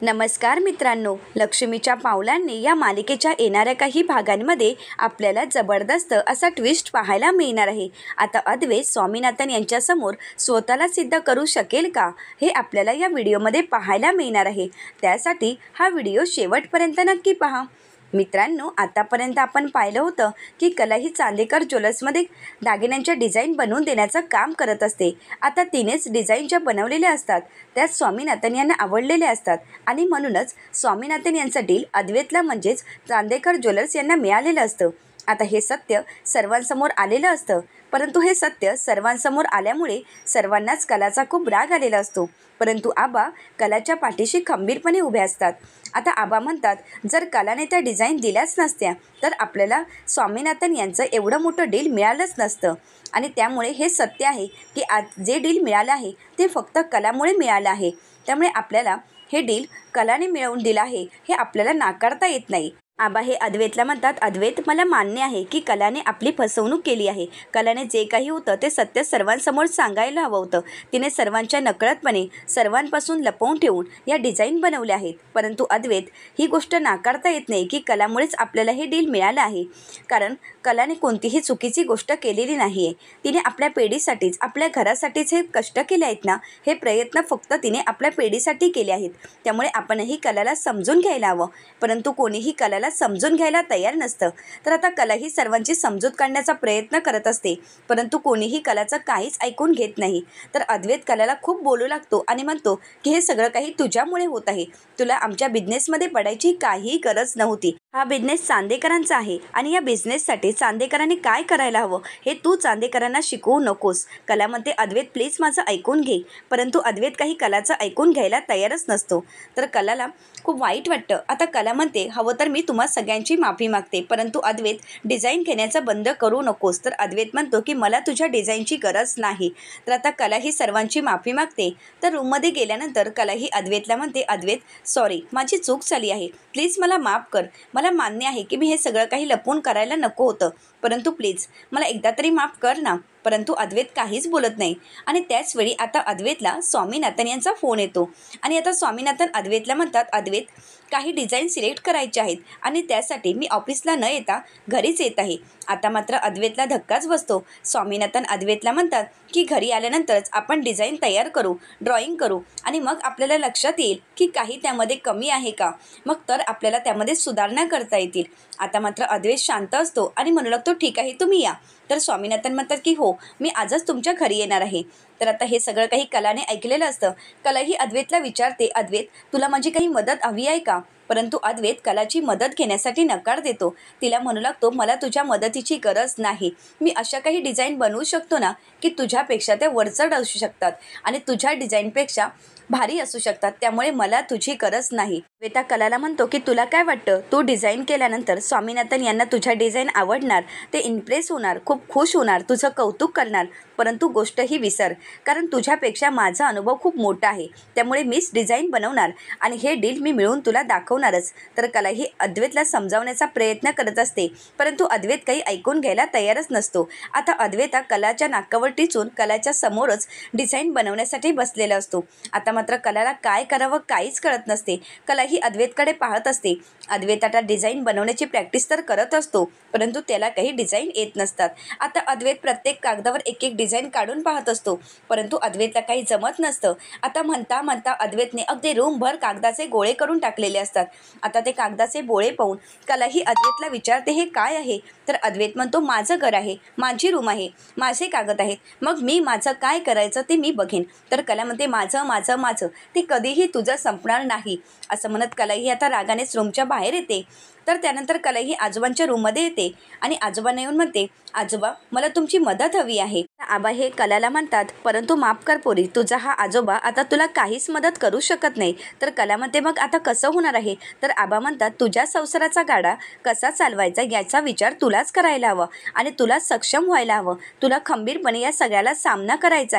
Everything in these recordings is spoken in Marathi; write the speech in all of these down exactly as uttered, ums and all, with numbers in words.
नमस्कार मित्रांनो, लक्ष्मीच्या पावलांनी या मालिकेच्या येणाऱ्या काही भागांमध्ये आपल्याला जबरदस्त असा ट्विस्ट पाहायला मिळणार आहे। आता अद्वैत स्वामीनाथन यांच्यासमोर स्वतःला सिद्ध करू शकेल का, हे आपल्याला या व्हिडिओमध्ये पाहायला मिळणार आहे। त्यासाठी हा व्हिडिओ शेवटपर्यंत नक्की पहा। मित्रांनो, आतापर्यंत आपण पाहिलं होतं की कला ही चांदेकर ज्वेलर्समध्ये दागिन्यांच्या डिझाईन बनवून देण्याचं काम करत असते। आता तिनेच डिझाईन ज्या बनवलेल्या असतात त्या स्वामीनाथन यांना आवडलेल्या असतात आणि म्हणूनच स्वामीनाथन यांचं डील अद्वैतला म्हणजेच चांदेकर ज्वेलर्स यांना मिळालेलं असतं। आता हे सत्य सर्वांसमोर आलेलं असतं, परंतु हे सत्य सर्वांसमोर आल्यामुळे सर्वांनाच कलाचा खूप राग आलेला असतो। परंतु आबा कलाच्या पाठीशी खंबीरपणे उभे असतात। आता आबा म्हणतात, जर कलाने त्या डिझाईन दिल्याच नसत्या तर आपल्याला स्वामीनाथन यांचं एवढं मोठं डील मिळालंच नसतं। आणि त्यामुळे हे सत्य आहे की आज जे डील मिळालं आहे ते फक्त कलामुळे मिळालं आहे। त्यामुळे आपल्याला हे डील कलाने मिळवून दिलं आहे हे आपल्याला नाकारता येत नाही। आबा हे अद्वैतला म्हणतात, अद्वैत, मला मान्य आहे की कलाने आपली फसवणूक केली आहे। कलाने जे काही होतं ते सत्य सर्वांसमोर सांगायला हवं होतं। तिने सर्वांच्या नकळतपणे सर्वांपासून लपवून ठेवून या डिझाईन बनवल्या आहेत। परंतु अद्वैत, ही गोष्ट नाकारता येत नाही की कलामुळेच आपल्याला हे डील मिळालं आहे, कारण कलाने कोणतीही चुकीची गोष्ट केलेली नाही आहे। तिने आपल्या पिढीसाठीच आपल्या घरासाठीच हे कष्ट केले आहेत ना, हे प्रयत्न फक्त तिने आपल्या पिढीसाठी केले आहेत। त्यामुळे आपणही कलाला समजून घ्यायला हवं, परंतु कोणीही कलाला समजून घ्यायला तयार नसतं। तर आता कला ही सर्वांची समजूत काढण्याचा प्रयत्न करत असते, परंतु कोणीही कलाचं काहीच ऐकून घेत नाही। तर अद्वैत कलाला खूप बोलू लागतो आणि म्हणतो की हे सगळं काही तुझ्यामुळे होत आहे। तुला आमच्या बिझनेसमध्ये पडायची काहीही गरज नव्हती। हा बिझनेस चांदेकरांचा आहे आणि या बिझनेससाठी चांदेकरांनी काय करायला हवं हे तू चांदेकरांना शिकवू नकोस। कला म्हणते, अद्वैत प्लीज माझं ऐकून घे। परंतु अद्वैत काही कलाचं ऐकून घ्यायला तयारच नसतो। तर कलाला खूप वाईट वाटतं। आता कला म्हणते, हवं तर मी तुम्हा सगळ्यांची माफी मागते, परंतु अद्वैत डिझाईन घेण्याचं बंद करू नकोस। तर अद्वैत म्हणतो की मला तुझ्या डिझाईनची गरज नाही। तर आता कला ही सर्वांची माफी मागते। तर रूममध्ये गेल्यानंतर कला ही अद्वैतला म्हणते, अद्वैत सॉरी, माझी चूक झाली आहे, प्लीज मला माफ कर। मला मान्य आहे की मी हे सगळं काही लपवून करायला नको होतं, परंतु प्लीज मला एकदा तरी माफ कर ना। परंतु अद्वैत काहीच बोलत नाही। आणि त्याचवेळी आता अद्वैतला स्वामीनाथन यांचा फोन येतो आणि आता स्वामीनाथन अद्वैतला म्हणतात, अद्वैत, काही डिझाईन सिलेक्ट करायचे आहेत आणि त्यासाठी मी ऑफिसला न येता घरीच येत आहे। आता मात्र अद्वैतला धक्काच बसतो। स्वामीनाथन अद्वैतला म्हणतात की घरी आल्यानंतरच आपण डिझाईन तयार करू, ड्रॉइंग करू आणि मग आपल्याला लक्षात येईल की काही त्यामध्ये कमी आहे का, मग तर आपल्याला त्यामध्ये सुधारणा करता येतील। आता मात्र अद्वैत शांत असतो आणि म्हणू लागतो, ठीक आहे तुम्ही या। तर स्वामीनाथन म्हणतात की हो, मी आजच तुमच्या घरी येणार आहे। तर आता हे सगळं काही कलाने ऐकलेलं असतं। कला ही अद्वैतला विचारते, अद्वैत, तुला माझी काही मदत हवी आहे का? परंतु अद्वैत कलाची मदत घेण्यासाठी नकार देतो। तिला म्हणू लागतो, मला तुझ्या मदतीची गरज नाही। मी अशा काही डिझाईन बनवू शकतो ना की तुझ्यापेक्षा त्या वरचढ असू शकतात आणि तुझ्या डिझाईनपेक्षा भारी असू शकतात, त्यामुळे मला तुझी गरज नाही। वेता कलाला म्हणतो की तुला काय वाटतं, तू डिझाईन केल्यानंतर स्वामीनाथन यांना तुझ्या डिझाईन आवडणार, ते इम्प्रेस होणार, खूप खुश होणार, तुझं कौतुक करणार। परंतु गोष्ट ही विसर, कारण तुझ्यापेक्षा माझा अनुभव खूप मोठा आहे। त्यामुळे मीच डिझाईन बनवणार आणि हे डील मी मिळवून तुला दाखवणारच। तर कला ही अद्वैतला समजावण्याचा प्रयत्न करत असते, परंतु अद्वैत काही ऐकून घ्यायला तयारच नसतो। आता अद्वैत कलाच्या नाकावर टिचून कलाच्या समोरच डिझाईन बनवण्यासाठी बसलेला असतो। आता मात्र कलाला काय करावं काहीच कळत नसते। कला ही अद्वैतकडे पाहत असते। अद्वैत आता डिझाईन बनवण्याची प्रॅक्टिस तर करत असतो, परंतु त्याला काही डिझाईन येत नसतात। आता अद्वैत प्रत्येक कागदावर एक एक डिझाईन काढून पाहत असतो, परंतु अद्वैतला काही जमत नसतं। आता म्हणता म्हणता अद्वैतने अगदी रूमभर कागदाचे गोळे करून टाकलेले असतात। आता ते कागदाचे गोळे पाहून कला ही अद्वैतला विचारते, हे काय आहे? तर अद्वैत म्हणतो, माझं घर आहे, माझी रूम आहे, माझे कागद आहेत, मग मी माझं काय करायचं ते मी बघेन। तर कला म्हणते, माझं माझं माझं ते कधीही तुझं संपणार नाही, असं म्हणत कला ही आता रागानेच रूमच्या बाहेर येते। तर त्यानंतर कला ही आजोबांच्या रूममध्ये येते आणि आजोबांना येऊन म्हणते, आजोबा, मला तुमची मदत हवी आहे। आबा हे कलाला म्हणतात, परंतु माफ कर पोरी, तुझा हा आजोबा आता तुला काहीच मदत करू शकत नाही। तर कला म्हणते, मग आता कसं होणार आहे? तर आबा म्हणतात, तुझ्या संसाराचा गाडा कसा चालवायचा याचा विचार तुलाच करायला हवा आणि तुला सक्षम व्हायला हवं। तुला खंबीरपणे या सगळ्याला सामना करायचा आहे।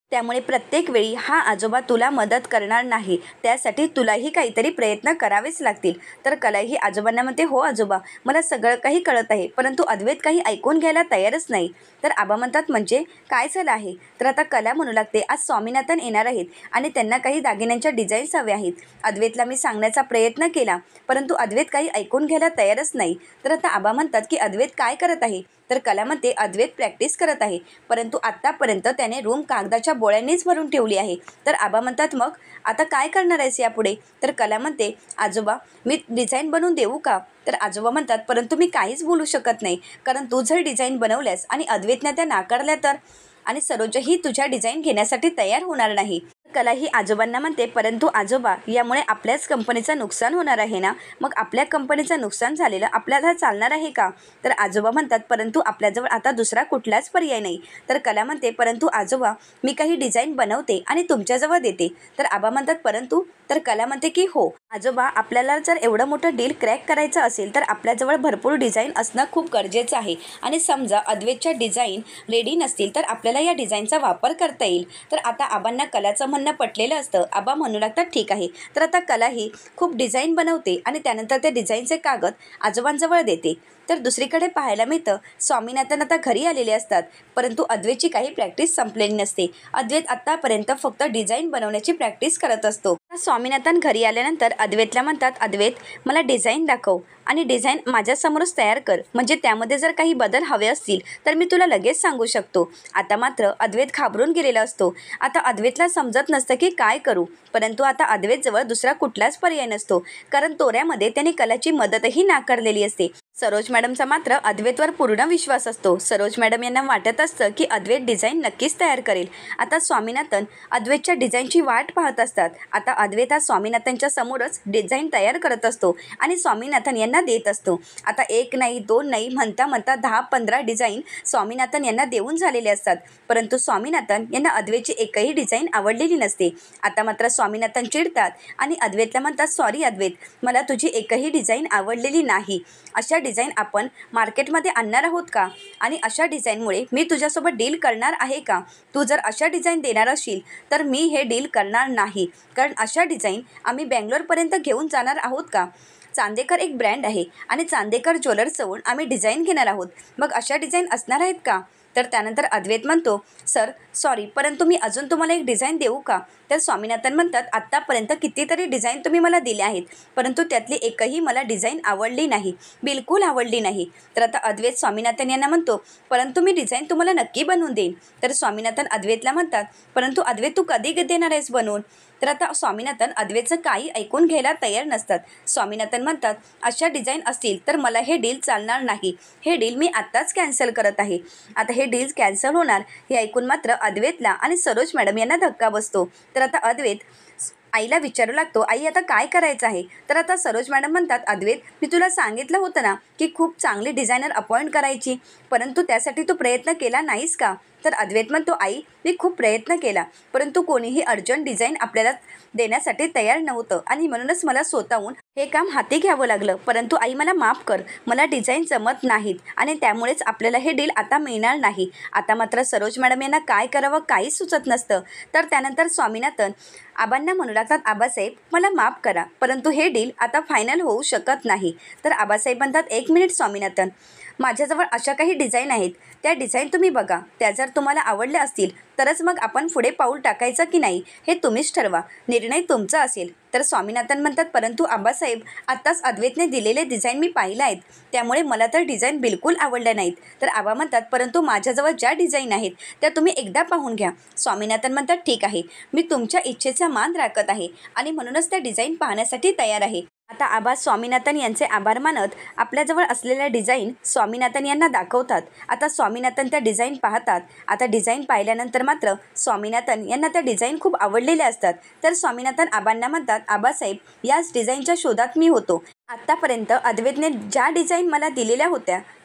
त्यामुळे प्रत्येक वेळी हा आजोबा तुला मदत करणार नाही, त्यासाठी तुलाही काहीतरी प्रयत्न करावेच लागतील. तर कलाही आजोबांना म्हणते, हो आजोबा, मला सगळं काही कळत आहे, परंतु अद्वैत काही ऐकून घ्यायला तयारच नाही. तर आबा म्हणतात, म्हणजे काय झालं आहे? तर आता कला म्हणू लागते, आज स्वामीनाथन येणार आहेत आणि त्यांना काही दागिन्यांच्या डिझाईन्स हव्या आहेत. अद्वैतला मी सांगण्याचा प्रयत्न केला, परंतु अद्वैत काही ऐकून घ्यायला तयारच नाही. तर आता आबा म्हणतात की अद्वैत काय करत आहे? तर कला म्हणते, अद्वैत प्रॅक्टिस करत आहे, परंतु आत्तापर्यंत त्याने रूम कागदाच्या बोळ्यांनीच भरून ठेवली आहे. तर आबा म्हणतात, मग आता काय करणार आहेस यापुढे? तर कला म्हणते, आजोबा मी डिझाईन बनवून देऊ का? तर आजोबा म्हणतात, परंतु मी काहीच बोलू शकत नाही, कारण तू जर डिझाईन बनवल्यास आणि अद्वैतने त्या नाकारल्या तर, आणि सरोजही तुझ्या डिझाईन घेण्यासाठी तयार होणार नाही. कला ही आजोबांना म्हणते, परंतु आजोबा यामुळे आपल्याच कंपनीचं नुकसान होणार आहे ना, मग आपल्या कंपनीचं नुकसान झालेलं आपल्याला चालणार आहे का? तर आजोबा म्हणतात, परंतु आपल्याजवळ आता दुसरा कुठलाच पर्याय नाही. तर कला म्हणते, परंतु आजोबा मी काही डिझाईन बनवते आणि तुमच्याजवळ देते. तर आबा म्हणतात, परंतु? तर कला म्हणते की हो आजोबा, आपल्याला जर एवढं मोठं डील क्रॅक करायचं असेल तर आपल्याजवळ भरपूर डिझाईन असणं खूप गरजेचं आहे, आणि समजा अद्वैतच्या डिझाईन रेडी नसतील तर आपल्याला या डिझाईनचा वापर करता येईल. तर आता आबांना कलाचं म्हणणं पटलेलं असतं. आबा म्हणू लागतात, ठीक आहे. तर आता कला ही खूप डिझाईन बनवते आणि त्यानंतर त्या डिझाईनचे कागद आजोबांजवळ देते. तर दुसरीकडे पाहायला मिळतं, स्वामीनाथन आता घरी आलेले असतात, परंतु अद्वैतची काही प्रॅक्टिस संपलेली नसते. अद्वैत आत्तापर्यंत फक्त डिझाईन बनवण्याची प्रॅक्टिस करत असतो. स्वामीनाथन घरी आल्यानंतर अद्वैतला म्हणतात, अद्वैत मला डिझाईन दाखव आणि डिझाईन माझ्यासमोरच तयार कर, म्हणजे त्यामध्ये जर काही बदल हवे असतील तर मी तुला लगेच सांगू शकतो. आता मात्र अद्वैत घाबरून गेलेला असतो. आता अद्वैतला समजत नसतं की काय करू, परंतु आता अद्वैतजवळ दुसरा कुठलाच पर्याय नसतो, कारण तोऱ्यामध्ये त्याने कलाची मदतही नाकारलेली असते. सरोज मॅडमचा मात्र अद्वैतवर पूर्ण विश्वास असतो. सरोज मॅडम यांना वाटत असतं की अद्वैत डिझाईन नक्कीच तयार करेल. आता स्वामीनाथन अद्वैतच्या डिझाईनची वाट पाहत असतात. आता अद्वैत हा स्वामीनाथनच्या समोरच डिझाईन तयार करत असतो आणि स्वामीनाथन यांना देत असतो. आता एक नाही, दोन नाही, म्हणता म्हणता दहा पंधरा डिझाईन स्वामीनाथन यांना देऊन झालेले असतात, परंतु स्वामीनाथन यांना अद्वैतची एकही डिझाईन आवडलेली नसते. आता मात्र स्वामीनाथन चिडतात आणि अद्वैतला म्हणतात, सॉरी अद्वैत, मला तुझी एकही डिझाईन आवडलेली नाही. अशा डिझाईन आपण मार्केटमध्ये आणणार आहोत का? आणि अशा डिझाईनमुळे मी तुझ्यासोबत डील करणार आहे का? तू जर अशा डिझाईन देणार असशील तर मी हे डील करणार नाही, कारण अशा डिझाईन आम्ही बँगलोरपर्यंत घेऊन जाणार आहोत का? चांदेकर एक ब्रँड आहे आणि चांदेकर ज्वेलर्सजवळ आम्ही डिझाईन घेणार आहोत, मग अशा डिझाईन असणार आहेत का? तर त्यानंतर अद्वैत म्हणतो, सर सॉरी, परंतु मी अजून तुम्हाला एक डिझाईन देऊ का? तर स्वामीनाथन म्हणतात, आत्तापर्यंत कितीतरी डिझाईन तुम्ही मला दिल्या आहेत, परंतु त्यातली एकही मला डिझाईन आवडली नाही, बिलकुल आवडली नाही. तर आता अद्वैत स्वामीनाथन यांना म्हणतो, परंतु मी डिझाईन तुम्हाला नक्की बनवून देईन. तर स्वामीनाथन अद्वैतला म्हणतात, परंतु अद्वैत तू कधी देणार आहेस बनवून? तर आता स्वामीनाथन अद्वैतचं काही ऐकून घ्यायला तयार नसतात. स्वामीनाथन म्हणतात, अशा डिझाईन असतील तर मला हे डील चालणार नाही, हे डील मी आत्ताच कॅन्सल करत आहे. आता हे डील कॅन्सल होणार हे ऐकून मात्र अद्वैतला आणि सरोज मॅडम यांना धक्का बसतो. तर आता अद्वैत आईला विचारू लागतो, आई आता काय करायचं आहे? तर आता सरोज मॅडम म्हणतात, अद्वैत मी तुला सांगितलं होतं ना की खूप चांगली डिझायनर अपॉइंट करायची, परंतु त्यासाठी तू प्रयत्न केला नाहीस का? तर अद्वैत म्हणतो, आई मी खूप प्रयत्न केला, परंतु कोणीही अर्जंट डिझाईन आपल्याला देण्यासाठी तयार नव्हतं आणि म्हणूनच मला स्वतःहून हे काम हाती घ्यावं लागलं. परंतु आई मला माफ कर, मला डिझाईन जमत नाहीत आणि त्यामुळेच आपल्याला हे डील आता मिळणार नाही. आता मात्र सरोज मॅडम यांना काय करावं काहीच सुचत नसतं. तर त्यानंतर स्वामीनाथन आबांना म्हणू लागतात, आबासाहेब मला माफ करा, परंतु हे डील आता फायनल होऊ शकत नाही. तर आबासाहेब म्हणतात, एक मिनिट स्वामीनाथन, माझ्याजवळ अशा काही डिझाईन आहेत, त्या डिझाईन तुम्ही बघा, त्या जर तुम्हाला आवडल्या असतील तरच मग आपण पुढे पाऊल टाकायचं की नाही हे तुम्हीच ठरवा, निर्णय तुमचा असेल. तर स्वामीनाथन म्हणतात, परंतु आबासाहेब आत्ताच अद्वैतने दिलेले डिझाईन मी पाहिलं आहेत, त्यामुळे मला तर डिझाईन बिलकुल आवडल्या नाहीत. तर आबा म्हणतात, परंतु माझ्याजवळ ज्या डिझाईन आहेत त्या तुम्ही एकदा पाहून घ्या. स्वामीनाथन म्हणतात, ठीक आहे, मी तुमच्या इच्छेचा मान राखत आहे आणि म्हणूनच त्या डिझाईन पाहण्यासाठी तयार आहे. आता आबा स्वामीनाथन यांचे आभार मानत आपल्याजवळ असलेल्या डिझाईन स्वामीनाथन यांना दाखवतात. आता स्वामीनाथन त्या डिझाईन पाहतात. आता डिझाईन पाहिल्यानंतर मात्र स्वामीनाथन यांना त्या डिझाईन खूप आवडलेल्या असतात. तर स्वामीनाथन आबांना म्हणतात, आबासाहेब याच डिझाईनच्या शोधात मी होतो. आत्तापर्यंत अद्वैतने ज्या डिझाईन मला दिलेल्या होत्या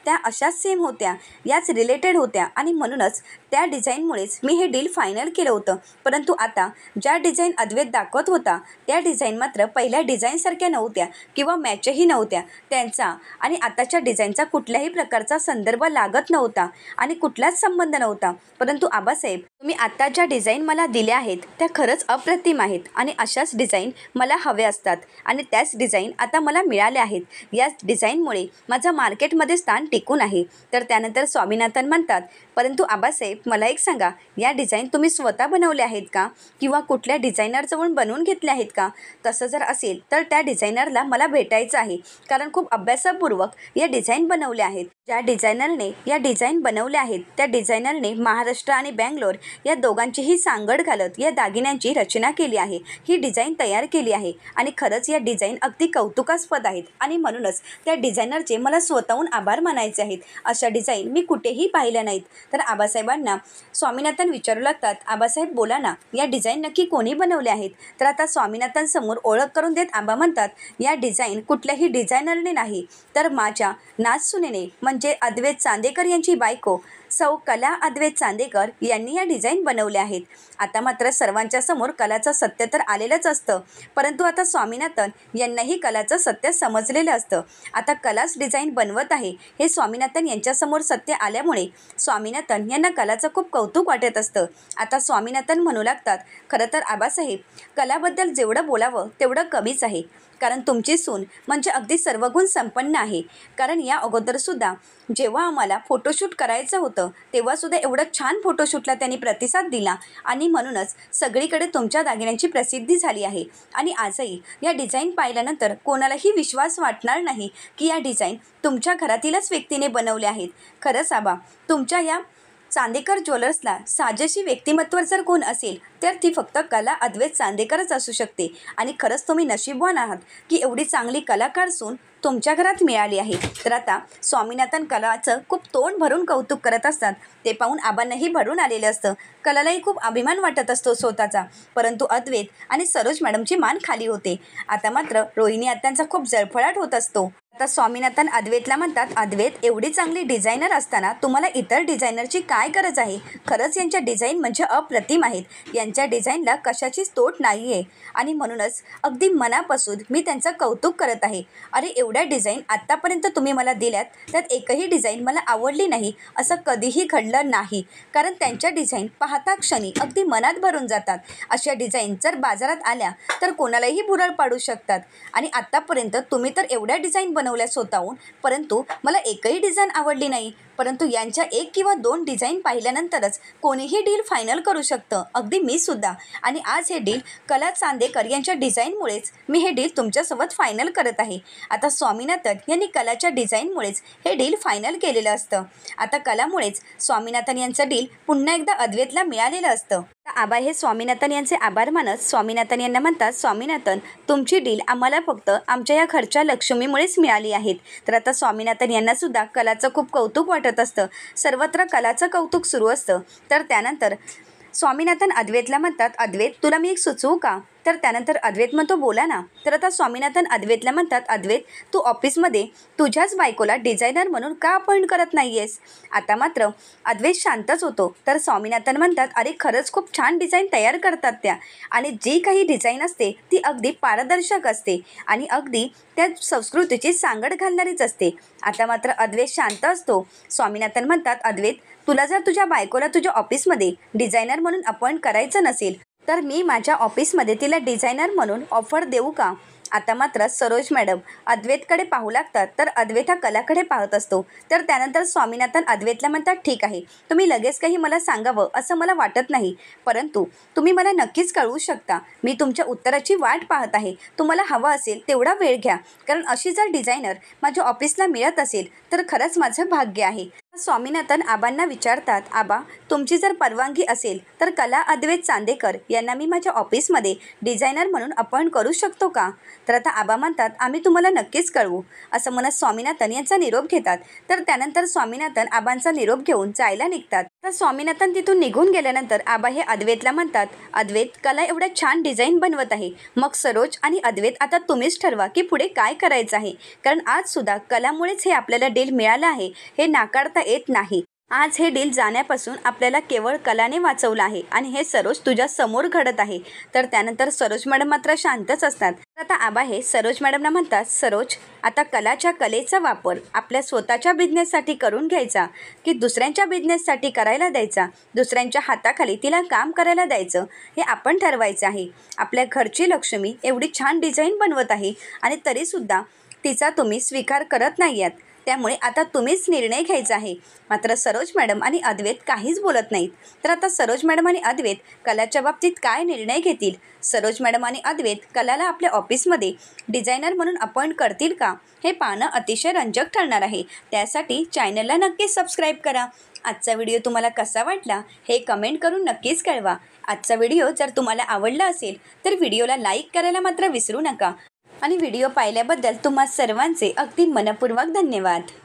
त्या अशाच सेम होत्या, याच रिलेटेड होत्या आणि म्हणूनच त्या डिझाईनमुळेच मी हे डील फायनल केलं होतं. परंतु आता ज्या डिझाईन अद्वैत दाखवत होता त्या डिझाईन मात्र पहिल्या डिझाईनसारख्या नव्हत्या किंवा मॅचही नव्हत्या. त्यांचा आणि आताच्या डिझाईनचा कुठल्याही प्रकारचा संदर्भ लागत नव्हता आणि कुठलाच संबंध नव्हता. परंतु आबासाहेब, तुम्ही आत्ता ज्या डिझाईन मला दिल्या आहेत त्या खरंच अप्रतिम आहेत आणि अशाच डिझाईन मला हव्या असतात आणि त्याच डिझाईन आता मला मिळाल्या आहेत. याच डिझाईनमुळे माझं मार्केटमध्ये स्थान टिकून आहे. तर त्यानंतर स्वामीनाथन म्हणतात, परंतु आबासाहेब मला एक सांगा, या डिझाईन तुम्ही स्वतः बनवल्या आहेत का किंवा कुठल्या डिझायनरजवळून बनवून घेतल्या आहेत का? तसं जर असेल तर त्या डिझायनरला मला भेटायचं आहे, कारण खूप अभ्यासपूर्वक या डिझाईन बनवल्या आहेत. ज्या डिझायनरने या डिझाईन बनवल्या आहेत त्या डिझायनरने महाराष्ट्र आणि बँगलोर या दोघांचीही सांगड घालत या दागिन्यांची रचना केली आहे, ही डिझाईन तयार केली आहे आणि खरंच या डिझाईन अगदी कौतुकास्पद आहेत आणि म्हणूनच त्या डिझायनरचे मला स्वतःहून आभार मानायचे आहेत. अशा डिझाईन मी कुठेही पाहिल्या नाहीत. तर आबासाहेबांना स्वामीनाथन विचारू लागतात, आबासाहेब बोला ना, या डिझाईन नक्की कोणी बनवल्या आहेत? तर आता स्वामीनाथनसमोर ओळख करून देत आबा म्हणतात, या डिझाईन कुठल्याही डिझायनरने नाही तर माझ्या नाचसुनेने म्हणजे अद्वैत चांदेकर यांची बायको सौ कला अद्वैत चांदेकर यांनी या डिझाईन बनवल्या आहेत. आता मात्र सर्वांच्या समोर कलाचं सत्य तर आलेलंच असतं, परंतु आता स्वामीनाथन यांनाही कलाचं सत्य समजलेलं असतं. आता कलाच डिझाईन बनवत आहे हे स्वामीनाथन यांच्यासमोर सत्य आल्यामुळे स्वामीनाथन यांना कलाचं खूप कौतुक वाटत असतं. आता स्वामीनाथन म्हणू लागतात, खरं तर आबासाहेब, कलाबद्दल जेवढं बोलावं तेवढं कमीच आहे, कारण तुमची सून म्हणजे अगदी सर्वगुण संपन्न आहे. कारण या अगोदरसुद्धा जेव्हा आम्हाला फोटोशूट करायचं होतं तेव्हासुद्धा एवढं छान फोटोशूटला त्यांनी प्रतिसाद दिला आणि म्हणूनच सगळीकडे तुमच्या दागिन्यांची प्रसिद्धी झाली आहे. आणि आजही या डिझाईन पाहिल्यानंतर कोणालाही विश्वास वाटणार नाही की या डिझाईन तुमच्या घरातीलच व्यक्तीने बनवल्या आहेत. खरंच आबा, तुमच्या या चांदेकर ज्वेलर्सला साजेशी व्यक्तिमत्व जर कोण असेल तर ती फक्त कला अद्वैत चांदेकरच असू शकते आणि खरंच तुम्ही नशीबवान आहात की एवढी चांगली कलाकार सून तुमच्या घरात मिळाली आहे. तर आता स्वामीनाथन कलाचं खूप तोंड भरून कौतुक करत असतात. ते पाहून आबांनाही भरून आलेलं असतं. कलालाही खूप अभिमान वाटत असतो स्वतःचा. परंतु अद्वैत आणि सरोज मॅडमची मान खाली होते. आता मात्र रोहिणी आत्यांचा खूप जळफळाट होत असतो. आता स्वामीनाथन अद्वैतला म्हणतात, अद्वैत, एवढी चांगली डिझायनर असताना तुम्हाला इतर डिझायनरची काय गरज आहे? खरंच यांच्या डिझाईन म्हणजे अप्रतिम आहेत. यांच्या डिझाईनला कशाचीच तोड नाही आहे आणि म्हणूनच अगदी मनापासून मी त्यांचं कौतुक करत आहे. अरे, एवढ्या डिझाईन आत्तापर्यंत तुम्ही मला दिल्यात त्यात एकही डिझाईन मला आवडली नाही असं कधीही घडलं नाही, कारण त्यांच्या डिझाईन पाहता क्षणी अगदी मनात भरून जातात. अशा डिझाईन जर बाजारात आल्या तर कोणालाही भुरळ पाडू शकतात आणि आत्तापर्यंत तुम्ही तर एवढ्या डिझाईन बनवल्या स्वतःहून, परंतु मला एकही डिझाईन आवडली नाही. परंतु यांच्या एक किंवा दोन डिझाईन पाहिल्यानंतरच कोणीही डील फायनल करू शकतं, अगदी मी सुद्धा. आणि आज हे डील कला चांदेकर यांच्या डिझाईनमुळेच मी हे डील तुमच्यासोबत फायनल करत आहे. आता स्वामीनाथन यांनी कलाच्या डिझाईनमुळेच हे डील फायनल केलेलं असतं. आता कलामुळेच स्वामीनाथन यांचं डील पुन्हा एकदा अद्वैतला मिळालेलं असतं. आबा हे स्वामीनाथन यांचे आभार मानत स्वामीनाथन यांना म्हणतात, स्वामीनाथन, तुमची डील आम्हाला फक्त आमच्या या घरच्या लक्ष्मीमुळेच मिळाली आहेत. तर आता स्वामीनाथन यांना सुद्धा कलाचं खूप कौतुक वाटत असतं. सर्वत्र कलाचं कौतुक सुरू असतं. तर त्यानंतर स्वामीनाथन अद्वैतला म्हणतात, अद्वैत, तुला मी एक सुचवू का? तर त्यानंतर अद्वैत म्हणतो, बोला ना. तर आता स्वामीनाथन अद्वैतला म्हणतात, अद्वैत, तू ऑफिसमध्ये तुझ्याच बायकोला डिझायनर म्हणून का अपॉइंट करत नाही आहेस? आता मात्र अद्वैत शांतच होतो. तर स्वामीनाथन म्हणतात, अरे, खरंच खूप छान डिझाईन तयार करतात त्या आणि जी काही डिझाईन असते ती अगदी पारदर्शक असते आणि अगदी त्या संस्कृतीची सांगड घालणारीच असते. आता मात्र अद्वैत शांत असतो. स्वामीनाथन म्हणतात, अद्वैत, तुला जर तुझ्या बायकोला तुझ्या ऑफिसमध्ये डिझायनर म्हणून अपॉइंट करायचं नसेल तर मी माझ्या ऑफिसमध्ये तिला डिझायनर म्हणून ऑफर देऊ का? आता मात्र सरोज मॅडम अद्वैतकडे पाहू लागतात. तर अद्वैत हा कलाकडे पाहत असतो. तर त्यानंतर स्वामीनाथन अद्वैतला म्हणतात, ठीक आहे, तुम्ही लगेच काही मला सांगावं असं मला वाटत नाही, परंतु तुम्ही मला नक्कीच कळवू शकता. मी तुमच्या उत्तराची वाट पाहत आहे. तुम्हाला हवं असेल तेवढा वेळ घ्या, कारण अशी जर डिझायनर माझ्या ऑफिसला मिळत असेल तर खरंच माझं भाग्य आहे. स्वामीनाथन आबांना विचारतात, आबा, तुमची जर परवानगी असेल तर कला अद्वैत चांदेकर यांना मी माझ्या ऑफिसमध्ये डिझायनर म्हणून अपॉइंट करू शकतो का? तर आता आबा म्हणतात, आम्ही तुम्हाला नक्कीच कळवू असं म्हणत स्वामीनाथन यांचा निरोप घेतात. तर त्यानंतर स्वामीनाथन आबांचा निरोप घेऊन जायला निघतात. तर स्वामीनाथन तिथून निघून गेल्यानंतर आबा हे अद्वैतला म्हणतात, अद्वैत कला एवढ्या छान डिझाईन बनवत आहे, मग सरोज आणि अद्वैत आता तुम्हीच ठरवा की पुढे काय करायचं आहे, कारण आजसुद्धा कलामुळेच हे आपल्याला डील मिळालं आहे हे नाकारता येत नाही. आज हे डील जाण्यापासून आपल्याला केवळ कलाने वाचवलं आहे आणि हे सरोज तुझ्या समोर घडत आहे. तर त्यानंतर सरोज मॅडम मात्र शांतच असतात. आता आबा हे सरोज मॅडमना म्हणतात, सरोज आता कलाच्या कलेचा वापर आपल्या स्वतःच्या बिझनेससाठी करून घ्यायचा की दुसऱ्यांच्या बिझनेससाठी करायला द्यायचा, दुसऱ्यांच्या हाताखाली तिला काम करायला द्यायचं हे आपण ठरवायचं आहे. आपल्या घरची लक्ष्मी एवढी छान डिझाईन बनवत आहे आणि तरीसुद्धा तिचा तुम्ही स्वीकार करत नाही आहात, त्यामुळे आता तुम्हीच निर्णय घ्यायचा आहे. मात्र सरोज मॅडम आणि अद्वैत काहीच बोलत नाहीत. तर आता सरोज मॅडम आणि अद्वैत कलाच्या बाबतीत काय निर्णय घेतील? सरोज मॅडम आणि अद्वैत कलाला आपल्या ऑफिसमध्ये डिझायनर म्हणून अपॉइंट करतील का, हे पाहणं अतिशय रंजक ठरणार आहे. त्यासाठी चॅनलला नक्कीच सबस्क्राईब करा. आजचा व्हिडिओ तुम्हाला कसा वाटला हे कमेंट करून नक्कीच कळवा. आजचा व्हिडिओ जर तुम्हाला आवडला असेल तर व्हिडिओला लाईक करायला मात्र विसरू नका. आणि व्हिडिओ पाहिल्याबद्दल तुम्हा सर्वांचे अगदी मनपूर्वक धन्यवाद.